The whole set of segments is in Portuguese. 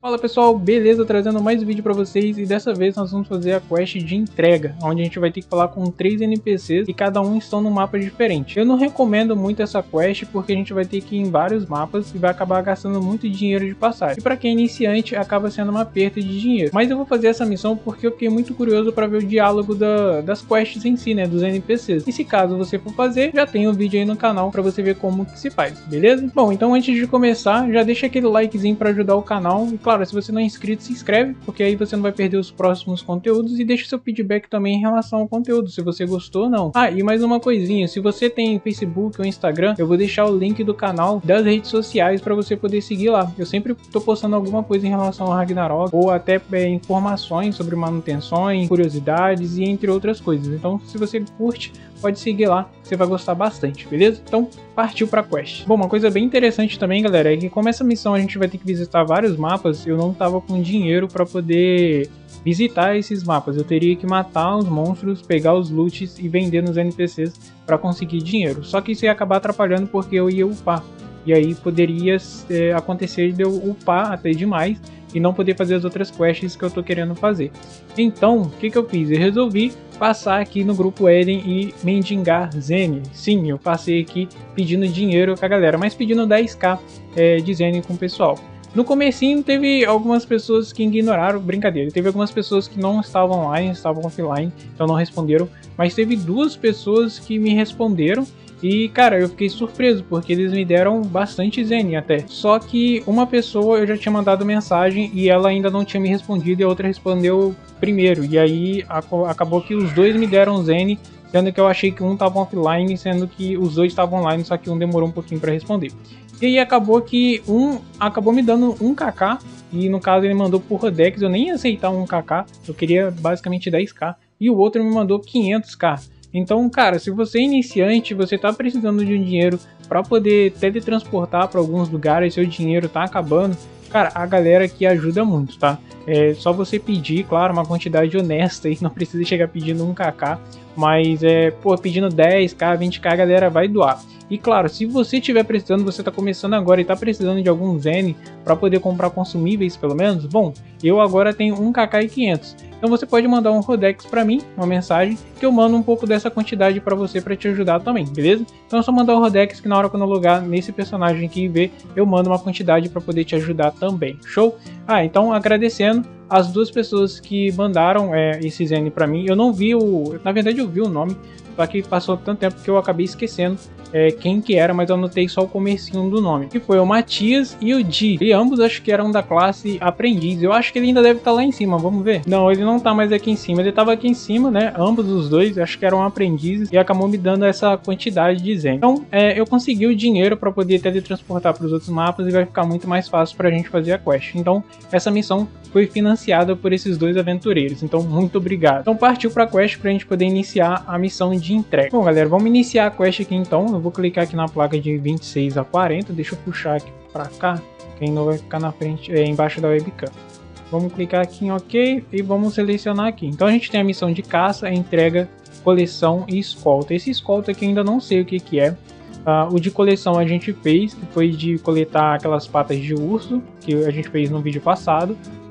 Fala pessoal, beleza? Trazendo mais um vídeo pra vocês e dessa vez nós vamos fazer a quest de entrega, onde a gente vai ter que falar com 3 NPCs e cada um estão num mapa diferente. Eu não recomendo muito essa quest porque a gente vai ter que ir em vários mapas e vai acabar gastando muito dinheiro de passagem. E pra quem é iniciante acaba sendo uma perda de dinheiro. Mas eu vou fazer essa missão porque eu fiquei muito curioso pra ver o diálogo das quests em si, né, dos NPCs. E se caso você for fazer, já tem um vídeo aí no canal pra você ver como que se faz, beleza? Bom, então antes de começar, já deixa aquele likezinho pra ajudar o canal e claro, se você não é inscrito, se inscreve, porque aí você não vai perder os próximos conteúdos e deixa seu feedback também em relação ao conteúdo, se você gostou ou não. Ah, e mais uma coisinha, se você tem Facebook ou Instagram, eu vou deixar o link do canal das redes sociais para você poder seguir lá. Eu sempre tô postando alguma coisa em relação ao Ragnarok, ou até informações sobre manutenções, curiosidades e entre outras coisas. Então, se você curte, pode seguir lá, você vai gostar bastante, beleza? Então, partiu pra quest. Bom, uma coisa bem interessante também, galera, é que como essa missão a gente vai ter que visitar vários mapas, eu não tava com dinheiro para poder visitar esses mapas. Eu teria que matar os monstros, pegar os loots e vender nos NPCs para conseguir dinheiro. Só que isso ia acabar atrapalhando porque eu ia upar. E aí poderia acontecer de eu upar até demais e não poder fazer as outras quests que eu tô querendo fazer. Então, o que eu fiz? Eu resolvi passar aqui no grupo Eden e mendigar Zen. Sim, eu passei aqui pedindo dinheiro com a galera, mas pedindo 10k de Zen com o pessoal. No comecinho teve algumas pessoas que ignoraram, brincadeira, teve algumas pessoas que não estavam online, estavam offline, então não responderam, mas teve 2 pessoas que me responderam. E cara, eu fiquei surpreso porque eles me deram bastante Zen até. Só que uma pessoa eu já tinha mandado mensagem e ela ainda não tinha me respondido e a outra respondeu primeiro. E aí acabou que os 2 me deram Zen, sendo que eu achei que um estava offline, sendo que os 2 estavam online, só que um demorou um pouquinho para responder. E aí acabou que um acabou me dando 1kk, e no caso ele mandou por Rodex, eu nem ia aceitar 1kk, eu queria basicamente 10k, e o outro me mandou 500k. Então, cara, se você é iniciante, você tá precisando de um dinheiro para poder teletransportar para alguns lugares, seu dinheiro tá acabando, cara, a galera aqui ajuda muito, tá? É só você pedir, claro, uma quantidade honesta e não precisa chegar pedindo 1kk, mas pedindo 10k, 20k, a galera vai doar. E claro, se você estiver precisando, você está começando agora e está precisando de algum Zen para poder comprar consumíveis pelo menos, bom, eu agora tenho 1kk e 500. Então você pode mandar um Rodex para mim, uma mensagem, que eu mando um pouco dessa quantidade para você para te ajudar também, beleza? Então é só mandar o Rodex que na hora que eu logar nesse personagem aqui e ver, eu mando uma quantidade para poder te ajudar também, show? Ah, então agradecendo as 2 pessoas que mandaram esse Zen para mim, eu não vi na verdade eu vi o nome, só que passou tanto tempo que eu acabei esquecendo quem que era, mas eu anotei só o comecinho do nome, que foi o Matias e o Di, e ambos acho que eram da classe aprendiz. Eu acho que ele ainda deve estar lá em cima, vamos ver. Não, ele não tá mais aqui em cima, ele tava aqui em cima, né, ambos os dois, acho que eram aprendizes, e acabou me dando essa quantidade de Zen. Então, eu consegui o dinheiro para poder teletransportar para os outros mapas e vai ficar muito mais fácil pra gente fazer a quest. Então, essa missão foi financiada por esses 2 aventureiros, então muito obrigado. Então partiu pra quest pra gente poder iniciar a missão de entrega. Bom galera, vamos iniciar a quest aqui então. Eu vou clicar aqui na placa de 26 a 40, deixa eu puxar aqui pra cá, que ainda vai ficar na frente, embaixo da webcam. Vamos clicar aqui em OK e vamos selecionar aqui. Então a gente tem a missão de caça, entrega, coleção e escolta. Esse escolta aqui ainda não sei o que é. O de coleção a gente fez, que foi de coletar aquelas patas de urso, que a gente fez no vídeo passado.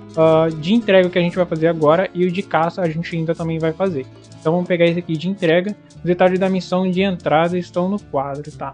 De entrega que a gente vai fazer agora, e o de caça a gente ainda também vai fazer. Então vamos pegar esse aqui de entrega. Os detalhes da missão de entrada estão no quadro, tá?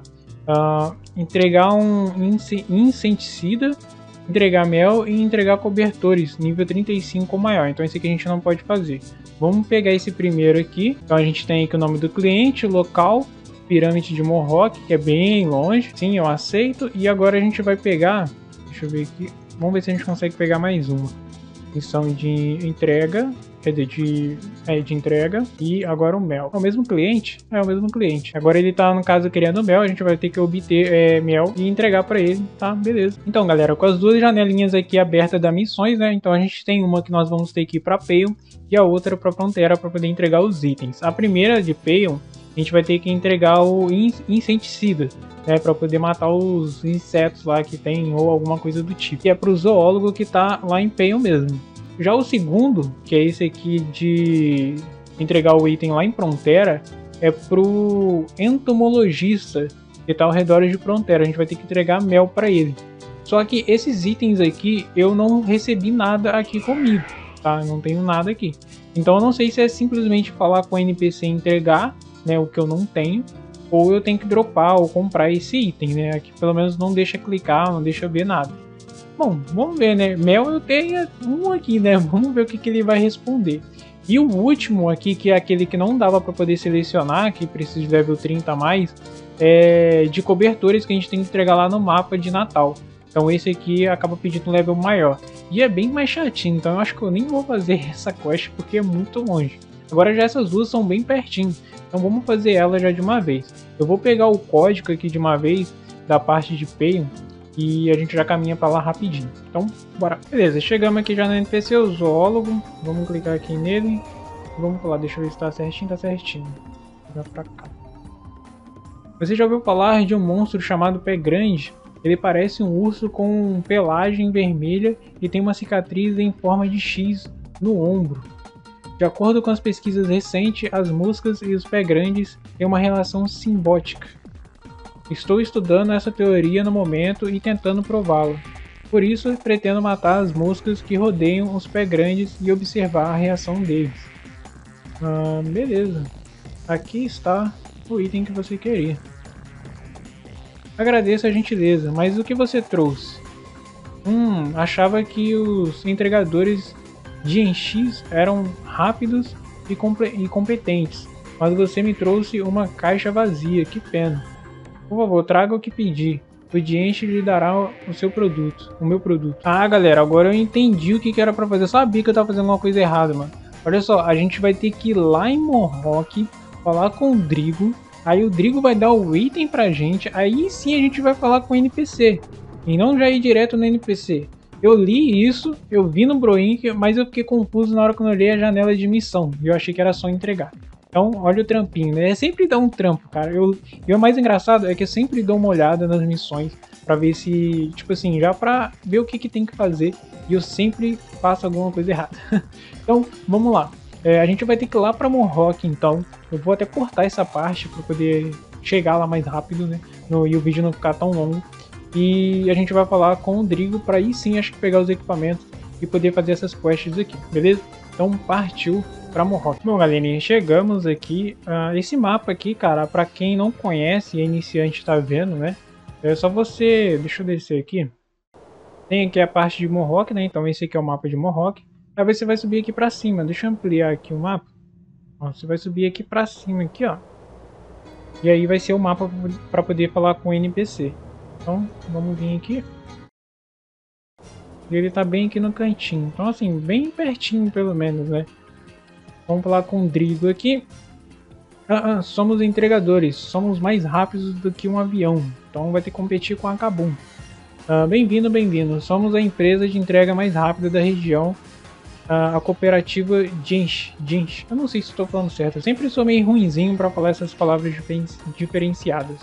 Entregar um inseticida, entregar mel e entregar cobertores nível 35 ou maior. Então esse aqui a gente não pode fazer. Vamos pegar esse primeiro aqui. Então a gente tem aqui o nome do cliente, local, pirâmide de Morrock, que é bem longe. Sim, eu aceito. E agora a gente vai pegar, deixa eu ver aqui, vamos ver se a gente consegue pegar mais uma. Missão de entrega, quer dizer, de entrega, e agora o mel. É o mesmo cliente? É o mesmo cliente. Agora ele tá, no caso, querendo mel, a gente vai ter que obter mel e entregar pra ele, tá? Beleza. Então, galera, com as 2 janelinhas aqui abertas das missões, né? Então a gente tem uma que nós vamos ter que ir pra Pale e a outra pra Fronteira pra poder entregar os itens. A primeira de Pale, a gente vai ter que entregar o inseticida, né, para poder matar os insetos lá que tem ou alguma coisa do tipo. E é pro zoólogo que tá lá em Pale mesmo. Já o segundo, que é esse aqui de entregar o item lá em Fronteira, é pro entomologista que tá ao redor de Fronteira. A gente vai ter que entregar mel para ele. Só que esses itens aqui eu não recebi nada aqui comigo, tá? Eu não tenho nada aqui. Então eu não sei se é simplesmente falar com o NPC e entregar, né, o que eu não tenho, ou eu tenho que dropar ou comprar esse item, né? Aqui pelo menos não deixa clicar, não deixa ver nada. Bom, vamos ver, né? Mel eu tenho um aqui, né? Vamos ver o que, que ele vai responder. E o último aqui, que é aquele que não dava para poder selecionar, que precisa de level 30 a mais, é de cobertores que a gente tem que entregar lá no mapa de Natal. Então esse aqui acaba pedindo um level maior. E é bem mais chatinho, então eu acho que eu nem vou fazer essa quest porque é muito longe. Agora já essas duas são bem pertinho, então vamos fazer ela já de uma vez. Eu vou pegar o código aqui de uma vez da parte de Payon e a gente já caminha para lá rapidinho. Então bora. Beleza, chegamos aqui já no NPC, o zoólogo. Vamos clicar aqui nele. Vamos lá, deixa eu ver se tá certinho, tá certinho. Vou pra cá. Você já ouviu falar de um monstro chamado Pé Grande? Ele parece um urso com pelagem vermelha e tem uma cicatriz em forma de X no ombro. De acordo com as pesquisas recentes, as moscas e os pé grandes têm uma relação simbiótica. Estou estudando essa teoria no momento e tentando prová-la. Por isso, pretendo matar as moscas que rodeiam os pé grandes e observar a reação deles. Beleza. Aqui está o item que você queria. Agradeço a gentileza, mas o que você trouxe? Achava que os entregadores de NX eram rápidos e competentes, mas você me trouxe uma caixa vazia, que pena. Por favor, traga o que pedi. O Diente lhe dará o seu produto, o meu produto. Ah, galera, agora eu entendi o que era pra fazer. Eu sabia que eu tava fazendo alguma coisa errada, mano. Olha só, a gente vai ter que ir lá em Morrock, falar com o Drigo. Aí o Drigo vai dar o item pra gente. Aí sim a gente vai falar com o NPC. E não já ir direto no NPC. Eu li isso, eu vi no Broink, mas eu fiquei confuso na hora que eu olhei a janela de missão. E eu achei que era só entregar. Então, olha o trampinho, né? É sempre dar um trampo, cara. E o mais engraçado é que eu sempre dou uma olhada nas missões pra ver se, tipo assim, já pra ver o que tem que fazer. E eu sempre faço alguma coisa errada. Então, vamos lá. A gente vai ter que ir lá pra Morrock, então. Eu vou até cortar essa parte pra poder chegar lá mais rápido, né? E o vídeo não ficar tão longo. E a gente vai falar com o Drigo pra aí sim, acho que pegar os equipamentos e poder fazer essas quests aqui, beleza? Então, partiu pra Morrock. Bom, galerinha, chegamos aqui. Esse mapa aqui, cara, pra quem não conhece e é iniciante tá vendo, né? É só você... Deixa eu descer aqui. Tem aqui a parte de Morrock, né? Então esse aqui é o mapa de Morrock. Aí você vai subir aqui pra cima. Deixa eu ampliar aqui o mapa. Ó, você vai subir aqui pra cima, aqui, ó. E aí vai ser o mapa pra poder falar com o NPC. Então, vamos vir aqui. E ele tá bem aqui no cantinho. Então, assim, bem pertinho, pelo menos, né? Vamos falar com o Drigo aqui. Somos entregadores. Somos mais rápidos do que um avião. Então, vai ter que competir com a Kabum. Bem-vindo, bem-vindo. Somos a empresa de entrega mais rápida da região. A cooperativa Jinch. Eu não sei se estou falando certo. Eu sempre sou meio ruinzinho para falar essas palavras diferenciadas.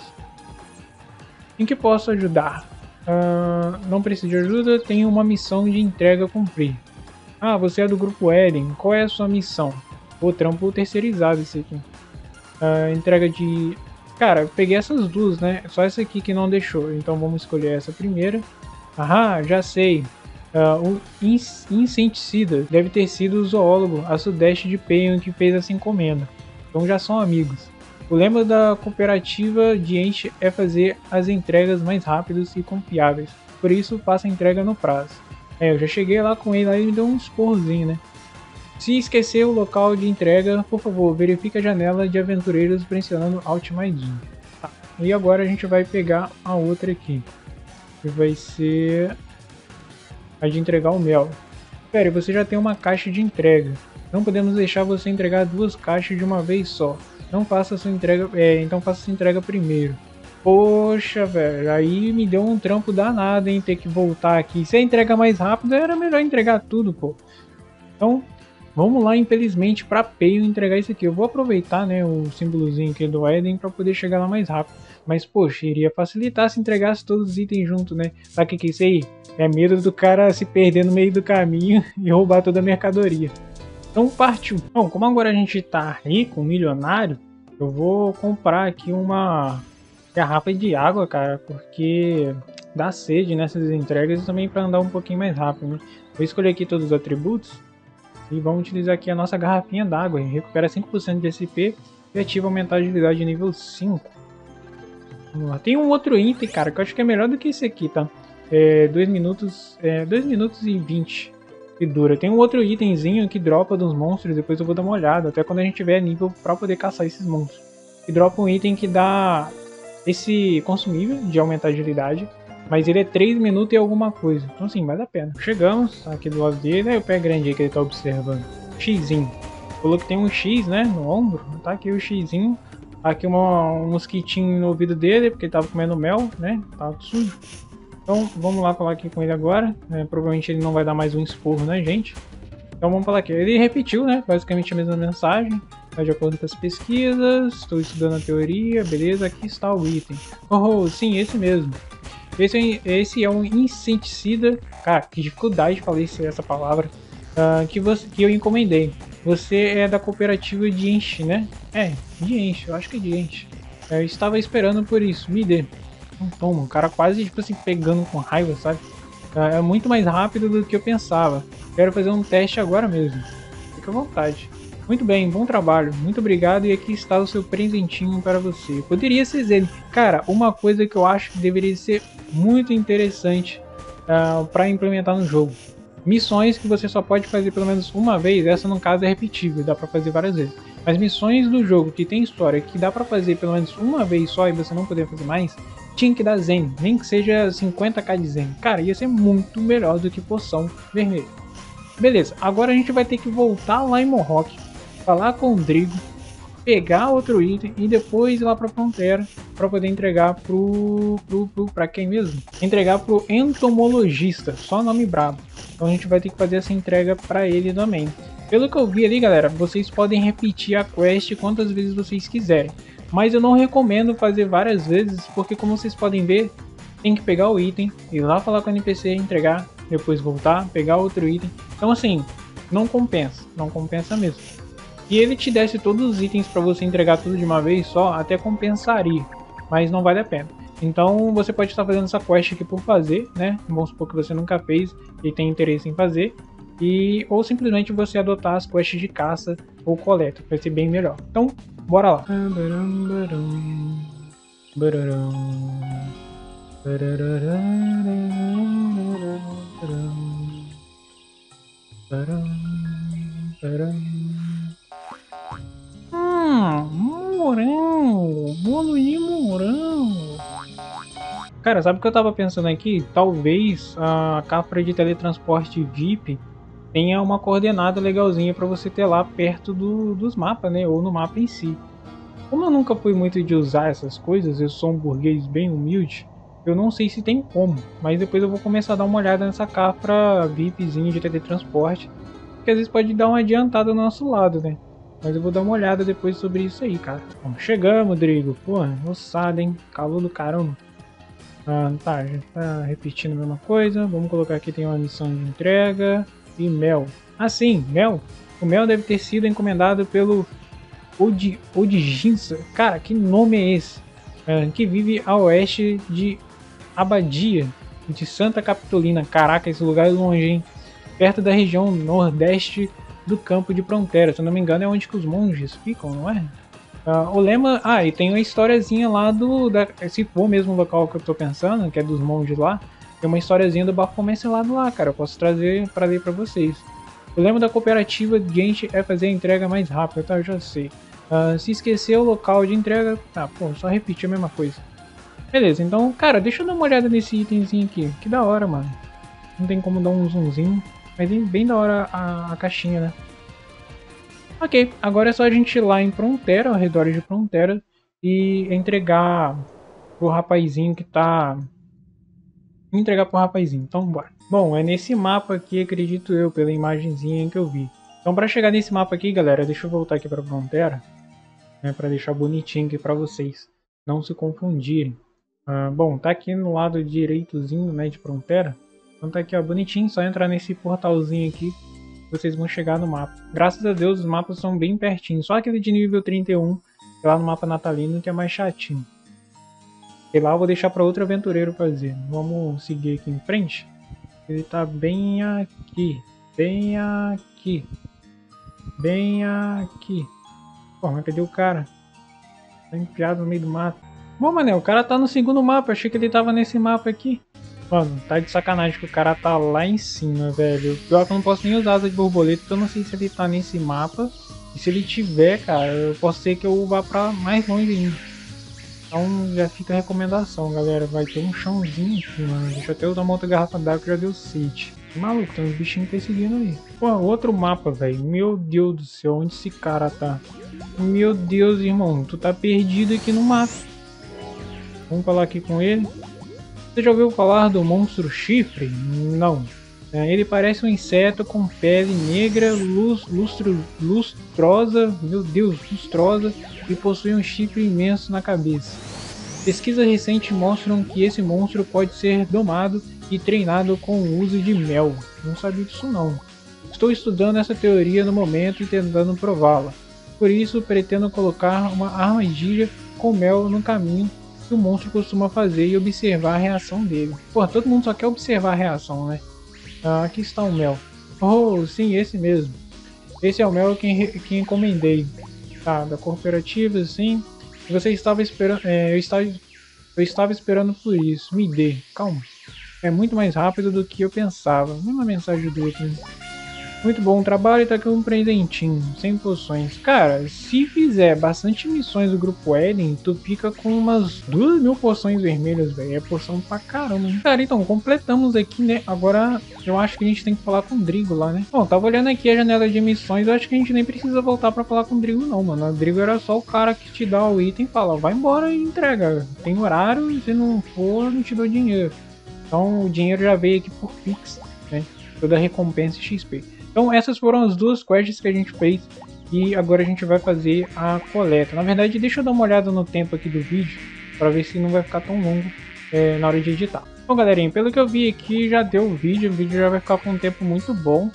Em que posso ajudar? Não preciso de ajuda, tenho uma missão de entrega a cumprir. Você é do grupo Eden, qual é a sua missão? O trampo terceirizado esse aqui. Entrega de... Cara, eu peguei essas duas, né? Só essa aqui que não deixou, então vamos escolher essa primeira. Já sei. O inseticida deve ter sido o zoólogo a sudeste de Payon que fez essa encomenda. Então já são amigos. O lema da cooperativa Diente é fazer as entregas mais rápidas e confiáveis. Por isso, faça a entrega no prazo. Eu já cheguei lá com ele, aí ele me deu uns porrozinhos, né? Se esquecer o local de entrega, por favor, verifique a janela de aventureiros pressionando Alt mais 1. Tá. E agora a gente vai pegar a outra aqui. Que vai ser a de entregar o mel. Pera, você já tem uma caixa de entrega. Não podemos deixar você entregar duas caixas de uma vez só. Não faça sua entrega... então faça sua entrega primeiro. Poxa, velho. Aí me deu um trampo danado, hein? Ter que voltar aqui. Se a entrega mais rápida, era melhor entregar tudo, pô. Então, vamos lá, infelizmente, pra Payon entregar isso aqui. Eu vou aproveitar, né, o símbolozinho aqui do Eden pra poder chegar lá mais rápido. Mas, poxa, iria facilitar se entregasse todos os itens juntos, né? Sabe o que é isso aí? É medo do cara se perder no meio do caminho e roubar toda a mercadoria. Então partiu. Bom, como agora a gente tá rico, milionário, eu vou comprar aqui uma garrafa de água, cara, porque dar sede nessas entregas e também para andar um pouquinho mais rápido, né? Vou escolher aqui todos os atributos e vamos utilizar aqui a nossa garrafinha d'água. Recupera 5% de SP e ativa aumentar a agilidade de nível 5. Vamos lá. Tem um outro item, cara, que eu acho que é melhor do que esse aqui, tá? 2 minutos e 20 que dura. Tem um outro itemzinho que dropa dos monstros, depois eu vou dar uma olhada, até quando a gente tiver nível para poder caçar esses monstros. E dropa um item que dá esse consumível de aumentar a agilidade, mas ele é 3 minutos e alguma coisa. Então assim, vale a pena. Chegamos aqui do lado dele, o pé grande aí que ele tá observando. Xzinho. Falou que tem um X, né, no ombro. Tá aqui o Xzinho. Aqui um mosquitinho no ouvido dele, porque ele tava comendo mel, né? Tava sujo. Então vamos lá falar aqui com ele agora. Provavelmente ele não vai dar mais um esporro na gente. Então vamos falar aqui. Ele repetiu, né? Basicamente a mesma mensagem. Tá de acordo com as pesquisas. Estou estudando a teoria. Beleza, aqui está o item. Oh, sim, esse mesmo. Esse é um inseticida. Cara, que dificuldade de falar essa palavra. Que eu encomendei. Você é da cooperativa de Enche, né? De Enche, eu acho que é de Enche. Eu estava esperando por isso, me dê. Então toma, o cara quase tipo assim pegando com raiva, sabe? É muito mais rápido do que eu pensava. Quero fazer um teste agora mesmo. Fica à vontade. Muito bem, bom trabalho. Muito obrigado e aqui está o seu presentinho para você. Poderia ser ele. Cara, uma coisa que eu acho que deveria ser muito interessante para implementar no jogo. Missões que você só pode fazer pelo menos uma vez, essa no caso é repetível, dá pra fazer várias vezes. Mas missões do jogo que tem história, que dá pra fazer pelo menos uma vez só e você não poder fazer mais, tinha que dar Zen, nem que seja 50k de Zen. Cara, ia ser muito melhor do que poção vermelha. Beleza, agora a gente vai ter que voltar lá em Mohawk, falar com o Drigo, pegar outro item e depois ir lá pra fronteira para poder entregar pra quem mesmo? Entregar pro entomologista, só nome brabo. Então a gente vai ter que fazer essa entrega para ele também. Pelo que eu vi ali, galera, vocês podem repetir a quest quantas vezes vocês quiserem. Mas eu não recomendo fazer várias vezes, porque como vocês podem ver, tem que pegar o item, ir lá falar com o NPC, entregar, depois voltar, pegar outro item. Então assim, não compensa mesmo. E ele te desse todos os itens para você entregar tudo de uma vez só, até compensaria, mas não vale a pena. Então você pode estar fazendo essa quest aqui por fazer, né? Vamos supor que você nunca fez e tem interesse em fazer, ou simplesmente você adotar as quests de caça ou coleta, vai ser bem melhor. Então, bora lá. Morango, bolo de morango. Cara, sabe o que eu tava pensando aqui? Talvez a cápsula de teletransporte VIP tenha uma coordenada legalzinha para você ter lá perto dos mapas, né? Ou no mapa em si. Como eu nunca fui muito de usar essas coisas, eu sou um burguês bem humilde, eu não sei se tem como, mas depois eu vou começar a dar uma olhada nessa cápsula VIPzinha de teletransporte, que às vezes pode dar uma adiantada do nosso lado, né? Mas eu vou dar uma olhada depois sobre isso aí, cara. Bom, chegamos, Drigo. Porra, ossada, hein? Calor do caramba. Tá, já tá repetindo a mesma coisa. Vamos colocar aqui, tem uma missão de entrega. E mel. Ah, sim, mel. O mel deve ter sido encomendado pelo Odjinsa. Cara, que nome é esse? Que vive a oeste de Abadia, de Santa Capitolina. Caraca, esse lugar é longe, hein? Perto da região nordeste do campo de fronteira. Se eu não me engano, é onde que os monges ficam, não é? O lema... e tem uma historiazinha lá se for mesmo o local que eu tô pensando, que é dos monges lá, tem uma historiazinha do Baphomet selado lá, cara. Eu posso trazer para ler para vocês. O lema da cooperativa de gente é fazer a entrega mais rápida, tá? Eu já sei. Se esquecer o local de entrega... só repetir a mesma coisa. Beleza, então, cara, deixa eu dar uma olhada nesse itemzinho aqui. Que da hora, mano. Não tem como dar um zoomzinho. Mas bem da hora a caixinha, né? Ok, agora é só a gente ir lá em Frontera, ao redor de Frontera, e entregar pro rapazinho que tá... Entregar pro rapazinho, então bora. Bom, é nesse mapa aqui, acredito eu, pela imagenzinha que eu vi. Então pra chegar nesse mapa aqui, galera, deixa eu voltar aqui pra Frontera, né, pra deixar bonitinho aqui pra vocês não se confundirem. Bom, tá aqui no lado direitozinho, né, de Frontera. Então tá aqui, ó, bonitinho, só entrar nesse portalzinho aqui, vocês vão chegar no mapa. Graças a Deus, os mapas são bem pertinhos. Só aquele de nível 31, lá no mapa natalino, que é mais chatinho. Sei lá, eu vou deixar para outro aventureiro fazer. Vamos seguir aqui em frente. Ele tá bem aqui. Bem aqui. Bem aqui. Pô, mas cadê o cara? Tá enfiado no meio do mato. Bom, mané, o cara tá no segundo mapa. Achei que ele tava nesse mapa aqui. Mano, tá de sacanagem que o cara tá lá em cima, velho. Pior que eu não posso nem usar asa de borboleta, porque eu não sei se ele tá nesse mapa. E se ele tiver, cara, eu posso ser que eu vá pra mais longe ainda. Então já fica a recomendação, galera. Vai ter um chãozinho aqui, mano. Deixa eu até usar uma outra garrafa d'água que já deu sede. Maluco, tem uns bichinhos perseguindo ali. Pô, outro mapa, velho. Meu Deus do céu, onde esse cara tá? Meu Deus, irmão, tu tá perdido aqui no mato. Vamos falar aqui com ele. Você já ouviu falar do monstro chifre? Não. Ele parece um inseto com pele negra, lustrosa, meu Deus, lustrosa, e possui um chifre imenso na cabeça. Pesquisas recentes mostram que esse monstro pode ser domado e treinado com o uso de mel. Não sabia disso não. Estou estudando essa teoria no momento e tentando prová-la. Por isso, pretendo colocar uma armadilha com mel no caminho que o monstro costuma fazer e observar a reação dele. Pô, todo mundo só quer observar a reação, né? Ah, aqui está o mel. Oh, sim, esse mesmo. Esse é o mel que encomendei. Tá, da cooperativa, sim. Você estava esperando... eu estava esperando por isso. Me dê. Calma. É muito mais rápido do que eu pensava. Mesma mensagem do outro. Muito bom trabalho e tá aqui um presentinho, 100 poções. Cara, se fizer bastante missões do grupo Eden, tu fica com umas 2000 poções vermelhas, velho. É poção pra caramba, hein? Cara, então, completamos aqui, né? Agora, eu acho que a gente tem que falar com o Drigo lá, né? Bom, tava olhando aqui a janela de missões, eu acho que a gente nem precisa voltar pra falar com o Drigo não, mano. O Drigo era só o cara que te dá o item e fala, vai embora e entrega. Tem horário e se não for, eu não te dou dinheiro. Então, o dinheiro já veio aqui por fix, né? Toda a recompensa XP. Então essas foram as duas quests que a gente fez e agora a gente vai fazer a coleta. Na verdade, deixa eu dar uma olhada no tempo aqui do vídeo para ver se não vai ficar tão longo na hora de editar. Bom, galerinha, pelo que eu vi aqui já deu o vídeo já vai ficar com um tempo muito bom.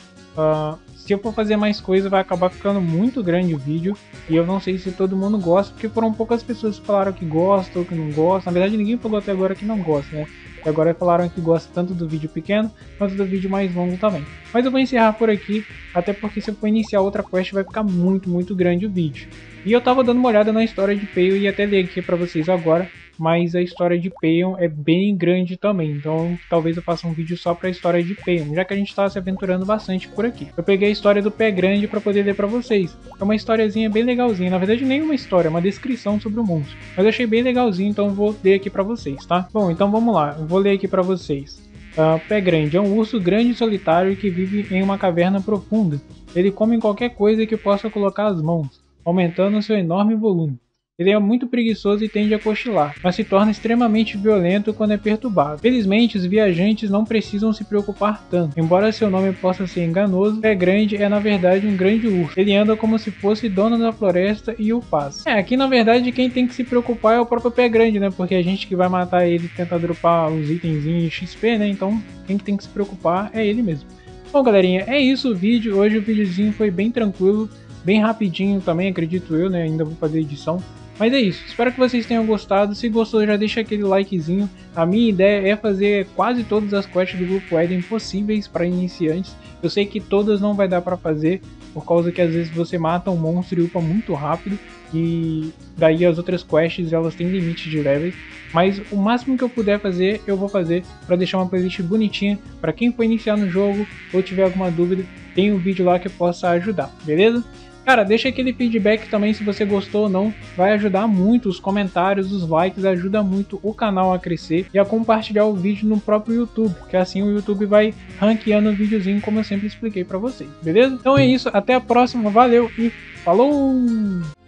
Se eu for fazer mais coisa vai acabar ficando muito grande o vídeo e eu não sei se todo mundo gosta, porque foram poucas pessoas que falaram que gostam ou que não gostam. Na verdade, ninguém falou até agora que não gosta, né? E agora falaram que gosta tanto do vídeo pequeno quanto do vídeo mais longo também. Mas eu vou encerrar por aqui, até porque se eu for iniciar outra quest vai ficar muito grande o vídeo. E eu tava dando uma olhada na história de Payon e até ler aqui pra vocês agora, mas a história de Payon é bem grande também, então talvez eu faça um vídeo só pra história de Payon, já que a gente tá se aventurando bastante por aqui. Eu peguei a história do Pé Grande pra poder ler pra vocês. É uma historiazinha bem legalzinha, na verdade nem uma história, é uma descrição sobre o monstro. Mas eu achei bem legalzinho, então eu vou ler aqui pra vocês, tá? Bom, então vamos lá, eu vou ler aqui pra vocês. Pé Grande é um urso grande e solitário que vive em uma caverna profunda. Ele come qualquer coisa que possa colocar as mãos, aumentando seu enorme volume. Ele é muito preguiçoso e tende a cochilar, mas se torna extremamente violento quando é perturbado. Felizmente, os viajantes não precisam se preocupar tanto. Embora seu nome possa ser enganoso, Pé Grande é na verdade um grande urso. Ele anda como se fosse dono da floresta e o faz. Aqui na verdade quem tem que se preocupar é o próprio Pé Grande, né? Porque a gente que vai matar ele e tentar dropar os itenzinhos XP, né? Então quem tem que se preocupar é ele mesmo. Bom, galerinha, é isso o vídeo. Hoje o videozinho foi bem tranquilo, bem rapidinho também, acredito eu, né? Ainda vou fazer edição. Mas é isso, espero que vocês tenham gostado. Se gostou, já deixa aquele likezinho. A minha ideia é fazer quase todas as quests do grupo Eden possíveis para iniciantes. Eu sei que todas não vai dar para fazer, por causa que às vezes você mata um monstro e upa muito rápido, e daí as outras quests elas têm limite de levels. Mas o máximo que eu puder fazer, eu vou fazer para deixar uma playlist bonitinha para quem for iniciar no jogo ou tiver alguma dúvida, tem um vídeo lá que possa ajudar, beleza? Cara, deixa aquele feedback também se você gostou ou não, vai ajudar muito, os comentários, os likes, ajuda muito o canal a crescer e a compartilhar o vídeo no próprio YouTube, que assim o YouTube vai ranqueando o videozinho como eu sempre expliquei pra vocês, beleza? Então é isso, até a próxima, valeu e falou!